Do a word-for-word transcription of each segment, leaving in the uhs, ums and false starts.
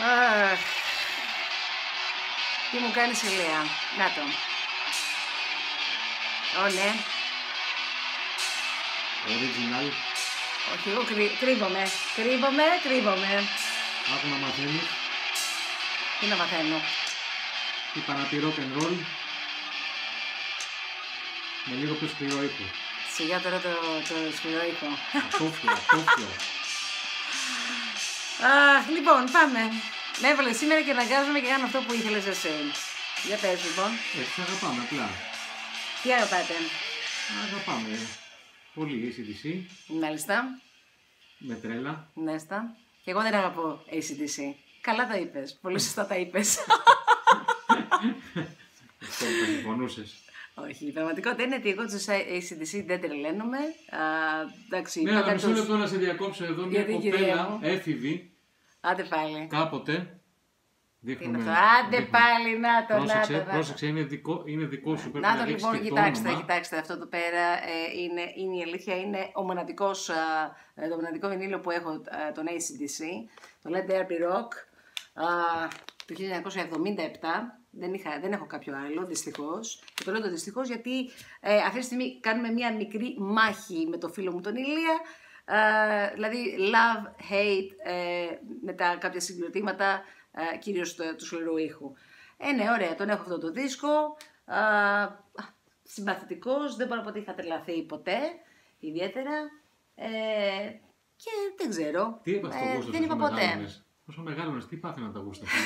Αχ, τι μου κάνεις ηλία. Να το. Ω, ναι. Original. Όχι, εγώ κρύ, κρύβομαι. Κρύβομαι, κρύβομαι. Άκου να μαθαίνεις. Τι να μαθαίνω. Είπα να πει rock and roll. Με λίγο πιο σκληρό ήχο. Σιγά τώρα το, το σκληρό ήχο. Ατόφιο, ατόφιο. Αχ, λοιπόν, πάμε. Με έβαλε σήμερα και αναγκάζομαι και κάνω αυτό που ήθελες εσύ. Για πες, λοιπόν. Έτσι αγαπάμε απλά. Τι αγαπάτε. Αγαπάμε. Πολύ έι σι ντι σι. Μάλιστα. Με τρέλα. Μάλιστα. Και εγώ δεν αγαπώ έι σι ντι σι. Καλά τα είπες. Πολύ σωστά τα είπες. Αυτό που συμφωνούσες. Όχι, η πραγματικότητα είναι ότι εγώ τους έι σι ντι σι δεν τρελαίνομαι. Α, εντάξει, Ναι, αλλά μισό λεπτό να σε διακόψω εδώ. Μια κοπέλα έφηβη. Άντε πάλι. Κάποτε. Δείχνουμε, είναι αυτό. Άντε δείχνουμε. Πάλι, να το, πρόσεξε, να το. Πρόσεξε, είναι δικό, είναι δικό σου. Να, να το λοιπόν, κοιτάξτε, το κοιτάξτε, αυτό εδώ πέρα ε, είναι, είναι η αλήθεια, είναι ο μοναδικός, ε, το μοναδικό βινίλιο που έχω ε, τον έι σι ντι σι, το Let There Be Rock, ε, του χίλια εννιακόσια εβδομήντα επτά. Δεν, είχα, δεν έχω κάποιο άλλο, δυστυχώς. Και το λέω το δυστυχώς γιατί ε, αυτή τη στιγμή κάνουμε μια μικρή μάχη με το φίλο μου τον Ηλία. Ε, δηλαδή, love, hate, ε, μετά κάποια συγκροτήματα, ε, κυρίως του, του σκληρού ήχου. Ε, ναι, ωραία, τον έχω αυτό το δίσκο. Ε, συμπαθητικός, δεν μπορώ να πω ότι είχα τρελαθεί ποτέ, ιδιαίτερα. Ε, και δεν ξέρω. Τι είπα στο ε, γούστο, δεν είπα ποτέ. Όσο μεγάλωνες, τι πάθαινα τα γούστα σου,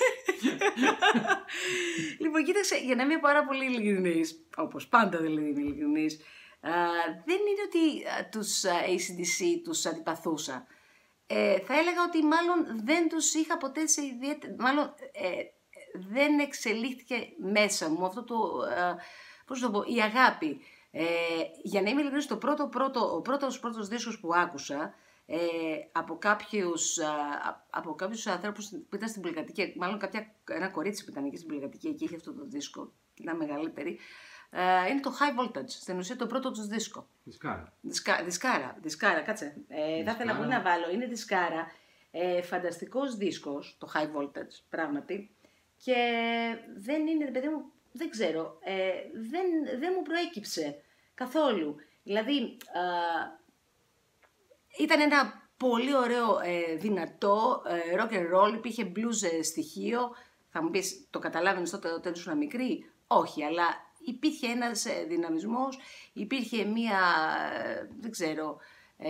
Λοιπόν, κοίταξε, για να είμαι πάρα πολύ ειλικρινής, όπως πάντα δηλαδή είμαι ειλικρινής, uh, δεν είναι ότι uh, τους uh, έι σι ντι σι τους αντιπαθούσα. Ε, θα έλεγα ότι μάλλον δεν τους είχα ποτέ σε ιδιαίτερη... Μάλλον ε, δεν εξελίχθηκε μέσα μου αυτό το... Uh, πώς το πω, η αγάπη. Ε, για να είμαι ειλικρινής, το πρώτο, πρώτο, ο πρώτος, πρώτος δίσκος που άκουσα, Ε, από, κάποιους, α, από κάποιους ανθρώπους που ήταν στην πολυκατοικία, μάλλον κάποια, ένα κορίτσι που ήταν εκεί στην πολυκατοικία και είχε αυτό το δίσκο, ήταν μεγαλύτερη, ε, είναι το High Voltage, στην ουσία το πρώτο τους δίσκο. Δισκάρα. Δισκά, δισκάρα, δισκάρα, κάτσε. Ε, θα ήθελα πολύ να βάλω, είναι δισκάρα, ε, φανταστικός δίσκος, το High Voltage, πράγματι, και δεν είναι, παιδί μου, δεν ξέρω, ε, δεν, δεν μου προέκυψε καθόλου. Δηλαδή, α, ήταν ένα πολύ ωραίο, ε, δυνατό ε, rock and roll, υπήρχε blues ε, στοιχείο. Θα μου πεις, το καταλάβαινες τότε όταν ήσουν μικρή? Όχι, αλλά υπήρχε ένας ε, δυναμισμός, υπήρχε μία, ε, δεν ξέρω, ε,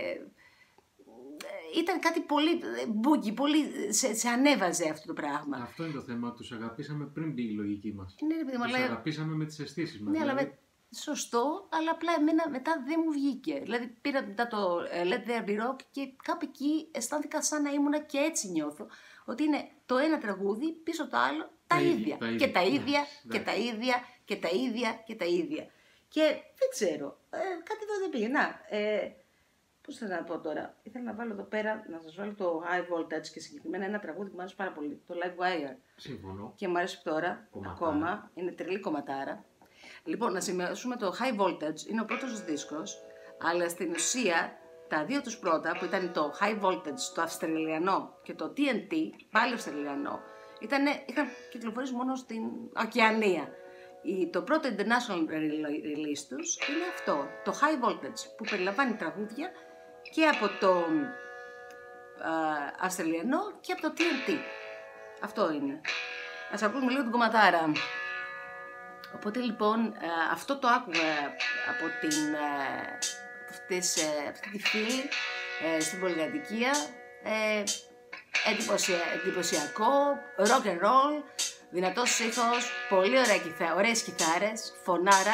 ήταν κάτι πολύ μπούγκι, πολύ, σε, σε ανέβαζε αυτό το πράγμα. Αυτό είναι το θέμα, τους αγαπήσαμε πριν μπει η λογική μας. Ναι, ρε παιδί μου, τους αλλά... αγαπήσαμε με τις αισθήσεις μας. Ναι, δηλαδή... αλλά με... Σωστό, αλλά απλά εμένα μετά δεν μου βγήκε. Δηλαδή πήρα μετά το Let There Be Rock και κάπου εκεί αισθάνθηκα σαν να ήμουνα και έτσι νιώθω. Ότι είναι το ένα τραγούδι πίσω το άλλο τα, τα ίδια. ίδια. Και τα ίδια yeah, και yeah. τα ίδια και τα ίδια και τα ίδια. Και δεν ξέρω, ε, κάτι εδώ δεν πήγε. Να, ε, πώς θέλω να πω τώρα. Ήθελα να βάλω εδώ πέρα, να σας βάλω το High Voltage και συγκεκριμένα ένα τραγούδι που μου άρεσε πάρα πολύ. Το Live Wire. Συμφωνώ. Και μου αρέσει τώρα κομματάρα. Ακόμα. Είναι τρελή κομματάρα. Λοιπόν, να σημειώσουμε το High Voltage, είναι ο πρώτος δίσκος, αλλά στην ουσία τα δύο τους πρώτα, που ήταν το High Voltage, το Αυστραλιανό και το τι εν τι, πάλι Αυστραλιανό, ήτανε, είχαν κυκλοφορήσει μόνο στην Οκεανία. Το πρώτο international release τους είναι αυτό, το High Voltage, που περιλαμβάνει τραγούδια και από το α, Αυστραλιανό και από το τι εν τι. Αυτό είναι. Ας ακούσουμε λίγο την κομματάρα. Οπότε λοιπόν αυτό το άκουγα από την, αυτές, αυτή τη φίλη στην πολυκατοικία, ε, εντυπωσια, εντυπωσιακό, rock and roll, δυνατός ήχος, πολύ ωραία κιθά, ωραίες κιθάρες, φωνάρα,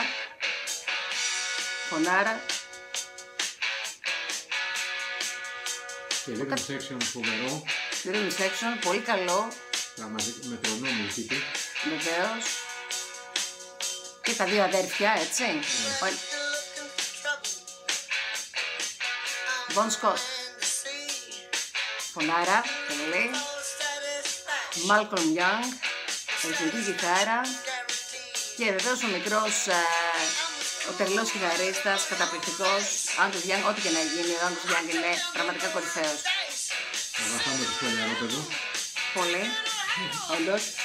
φωνάρα. Και rhythm section φοβερό. Rhythm section, πολύ καλό. Με τρονόμιο τύπη. Βεβαίως. Και τα δύο αδέρφια, έτσι. Yeah. Bon Scott. Φωνάρα, πολύ. Malcolm Young, ρυθμική κιθάρα. Και βεβαίως ο μικρός, ο τρελός κιθαρίστας, καταπληκτικός, Angus Young, ό,τι και να γίνει, ο Angus Young είναι πραγματικά κορυφαίος. Αγαπάμε το σπελιαρόπεδο. Πολύ. Όντως.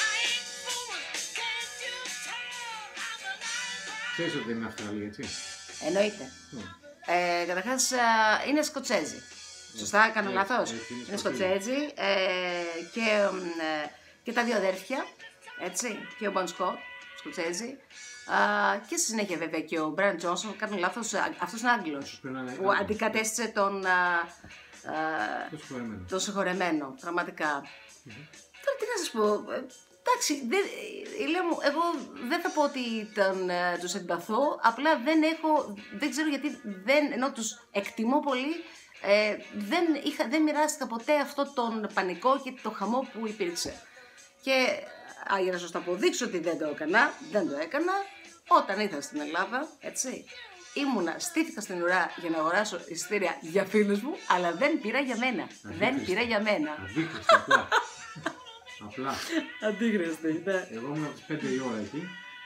Ξέρεις ότι είναι Αυστραλία, έτσι. Εννοείται. Mm. Ε, καταρχάς είναι Σκοτσέζοι. Mm. Σωστά, κάνω yeah, λάθος. Yeah, είναι, είναι Σκοτσέζοι ε, και, ε, και τα δύο αδέρφια, έτσι, και ο Μπον Σκοτ, Σκοτσέζοι. Uh, και στη συνέχεια βέβαια και ο Μπράιαν Τζόνσον, κάνω λάθος, αυτός είναι Άγγλος, που αντικατέστησε τον, uh, uh, τον συγχωρεμένο, πραγματικά. Mm-hmm. Τώρα τι να σας πω, εντάξει, δεν, εγώ δεν θα πω ότι τον, uh, τους εμπαθώ, απλά δεν έχω, δεν ξέρω γιατί, δεν, ενώ τους εκτιμώ πολύ, ε, δεν, είχα, δεν μοιράστηκα ποτέ αυτό τον πανικό και το χαμό που υπήρξε. Και α, για να σας το αποδείξω ότι δεν το έκανα, δεν το έκανα, όταν ήρθα στην Ελλάδα, έτσι, ήμουνα, στήθηκα στην ουρά για να αγοράσω εισιτήρια για φίλους μου, αλλά δεν πήρα για μένα. Αντίχρηστη. Δεν πήρα για μένα. Αντίχρηστη, απλά. Απλά. Αντίχρηστη, ναι. Εγώ ήμουν από τις πέντε η ώρα εκεί.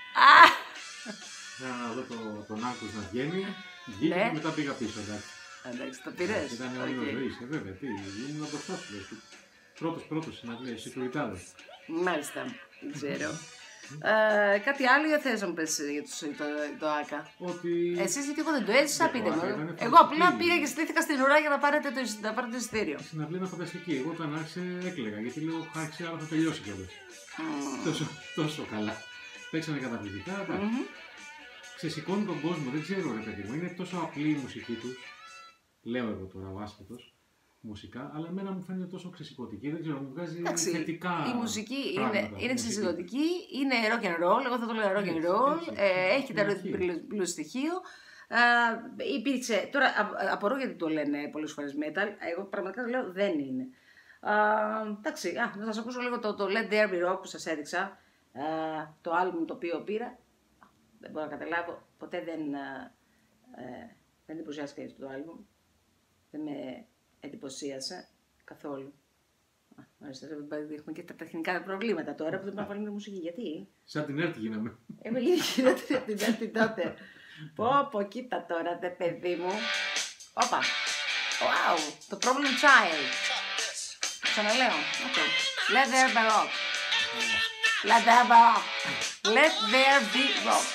Για να δω το, τον Άκους να βγαίνει, βγήκε ναι. Και μετά πήγα πίσω, εντάξει. Εντάξει, το πήρες. Ήταν όνειρο okay. ζωής, ε, βέβαια, τι, ήμουν μπροστά σου, πρώτος πρώτος συναντήσεις, σικουριτάδες. Μάλιστα, δεν ξέρω. Ε, κάτι άλλο για θες να μου πες για το, το, το ΆΚΑ. Ότι... Εσείς γιατί εγώ δεν το έζησα, πείτε μου. Εγώ απλά πήγα και στήθηκα στην ουρά για να πάρετε το, να πάρετε το εισιτήριο. Η συναυλία είναι φανταστική. Εγώ όταν άρχισε έκλαιγα γιατί λέω άρχισε άρα θα τελειώσει κιόλας. Mm. Τόσο, τόσο καλά. Παίξανε καταπληκτικά. Mm-hmm. Ξεσηκώνει τον κόσμο, δεν ξέρω ρε παιδί μου. Είναι τόσο απλή η μουσική τους. Λέω εγώ τώρα ο άσχετος. Μουσικά, αλλά εμένα μου φαίνεται τόσο ξεσηκωτική, δεν ξέρω, μου βγάζει εντάξει, θετικά. Η μουσική είναι, είναι ξεσηκωτική, είναι rock and roll, εγώ θα το λέω rock and roll, έτσι, ε, έχει τα πλούσιο στοιχείο. Ε, υπήρξε, τώρα απορώ γιατί το λένε πολλές φορές metal, εγώ πραγματικά λέω δεν είναι. Ε, εντάξει, α, να σας ακούσω λίγο το, το Let There Be Rock που σας έδειξα, ε, το άλμπουμ το οποίο πήρα, δεν μπορώ να καταλάβω, ποτέ δεν, ε, δεν εντυπωσιάστηκα για αυτό το άλμπουμ, δεν με εντυπωσίασε καθόλου. Μάλιστα, έχουμε και τα τεχνικά προβλήματα τώρα που δεν μπορούμε να βάλουμε μουσική. Γιατί? Σαν την Έρτη γίναμε. Έχω γίνει χειρότερη από την Έρτη τότε. Πω πω, κοίτα τώρα, δε παιδί μου. Όπα. Wow, το Problem Child. Ξαναλέω. Αυτό. Let there be rock. Let there be rock. Let there be rock.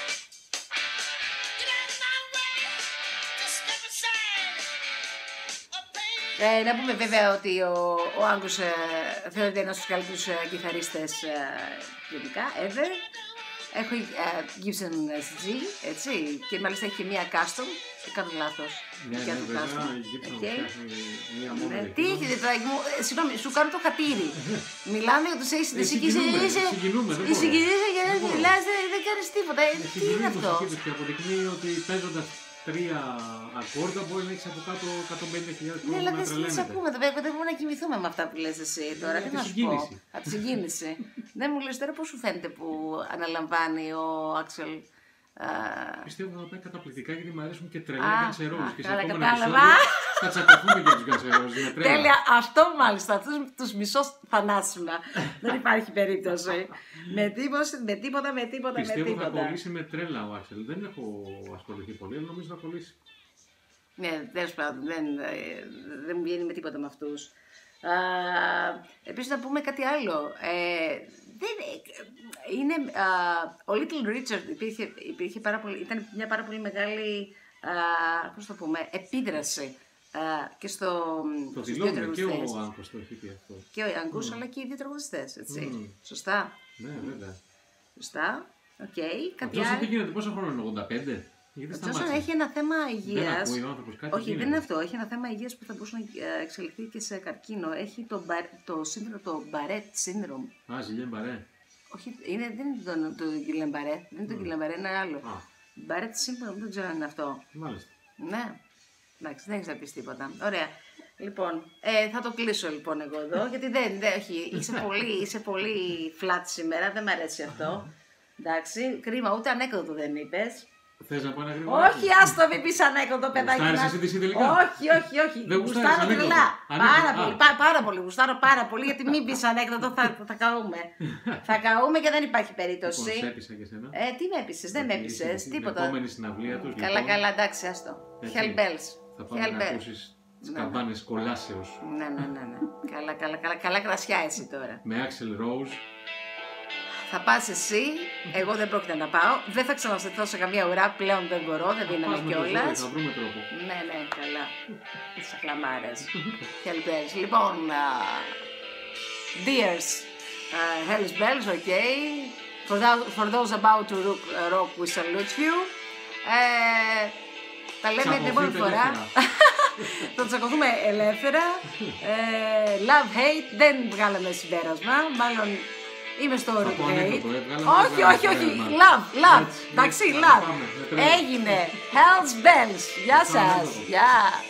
Ε, να πούμε βέβαια ότι ο, ο Άγκους ε, θεωρείται ένας από τους καλύτερους ε, κιθαρίστες ε, γενικά, ever. Έχω ε, Gibson ες τζι, έτσι, και μάλιστα έχει και μία custom, δεν κάνω λάθος. Ναι, ναι, βέβαια, η Gibson φτιάχνει μία μόνη. Ναι, τι έχετε τώρα, ε, συγγνώμη, σου κάνω το χατήρι. Μιλάμε για τους έι σι ντι σι και είσαι... Συγκινούμε, δεν μπορώ. Μιλάς, δεν κάνεις τίποτα, τι είναι αυτό. Και αποδεικνύει ότι παίζοντας τρία ακόρτα μπορεί να έχεις από κάτω εκατόν πενήντα χιλιάδες χρόνια να τρελαίνεται. Ναι, αλλά δεν ακούμε, δεν μπορούμε να κοιμηθούμε με αυτά που λες εσύ τώρα. Τι να σου πω. Από τη συγκίνηση. Δεν μου λες τώρα πώς σου φαίνεται που αναλαμβάνει ο Άξελ. Πιστεύω θα πάει καταπληκτικά γιατί μου αρέσουν και τρελά Guns N' Roses και σε επόμενο επεισόδιο θα τσακωθούμε και τους Guns N' Roses. Τέλεια, αυτό μάλιστα, αυτούς τους μισώς θανάσιμα. Δεν υπάρχει περίπτωση. Με τίποτα, με τίποτα, με τίποτα. Πιστεύω θα κολλήσει με τρέλα ο Άξελ. Δεν έχω ασχοληθεί πολύ, αλλά νομίζω θα κολλήσει. Ναι, τέλος πάντων, δεν, δεν μου βγαίνει με τίποτα με αυτούς. Επίσης να πούμε κάτι άλλο. Ε, δεν, είναι, α, ο Little Richard υπήρχε, υπήρχε πάρα πολύ, ήταν μια πάρα πολύ μεγάλη α, πώς το πούμε, επίδραση α, και στο, το δηλώνουμε και ο Άγκος το έχει πει αυτό. Και ο Άγκος mm. αλλά και οι δύο τραγουδιστές, έτσι. Mm. Σωστά. Ναι, βέβαια. Σωστά. Οκ. Okay. Αυτός τι γίνεται, πόσο χρόνο είναι, όγδοντα πέντε? Ωστόσο έχει ένα θέμα υγείας. Δεν ακούει, άνθρωπος, κάτι όχι, γίνεται. δεν είναι αυτό. Έχει ένα θέμα υγείας που θα μπορούσε να εξελιχθεί και σε καρκίνο. Έχει το, το σύνδρομο, το Barrett syndrome. Α, Ζιλιέν Μπαρέ. Όχι, είναι, δεν είναι το, το Γκίλεν Μπαρέ. Δεν είναι το Γκίλεν Μπαρέ, είναι ένα άλλο. Barrett syndrome, δεν ξέρω αν είναι αυτό. Μάλιστα. Ναι. Εντάξει, δεν έχεις να πεις τίποτα. Ωραία. Λοιπόν, ε, θα το κλείσω λοιπόν εγώ εδώ, γιατί δεν, δεν όχι, είσαι πολύ, είσαι πολύ flat σήμερα, δεν μ' αρέσει αυτό. Εντάξει, κρίμα, ούτε ανέκδοτο δεν είπες. Θες να πω ένα γρήγορα? Όχι, άστο, μην πεις ανέκδοτο, παιδάκι. Γουστάρεις εσύ τη τελικά? Όχι, όχι, όχι. Δεν γουστάρω τρελά. Πάρα πολύ, πά, πάρα πολύ, γουστάρω πάρα πολύ, γιατί μην πεις ανέκδοτο, θα, θα καούμε. Θα καούμε και δεν υπάρχει περίπτωση. Λοιπόν, σε έπεισα και εσένα. Ε, τι με έπεισες, δεν με έπεισες, τίποτα. Την επόμενη συναυλία τους, καλά, λοιπόν, καλά, εντάξει, άστο. Hell bells. Θα πάμε να ακούσεις τις καμπάνες κολάσεως. Ναι, ναι, ναι, ναι. Καλά, καλά, καλά, καλά κρασιά εσύ τώρα. Με Axl Rose. Θα πας εσύ, εγώ δεν πρόκειται να πάω. Δεν θα ξανασταθώ σε καμία ουρά, πλέον δεν μπορώ, δεν δίναμε κιόλας. Θα βρούμε τρόπο. Ναι, ναι, καλά. Τις αχλαμάρες. Hell's Λοιπόν, uh, Dears, uh, Hell's Bells, okay. For, that, for those about to rock, uh, rock we salute you. Ε, τα λέμε την επόμενη φορά. Θα τσακωθούμε ελεύθερα. ε, Love, hate, δεν βγάλαμε συμπέρασμα. Μάλλον είμαι στο root hate. Όχι, όχι, όχι. Love, love. Εντάξει, love. Έγινε. Hell's Bells. Γεια σας. Γεια.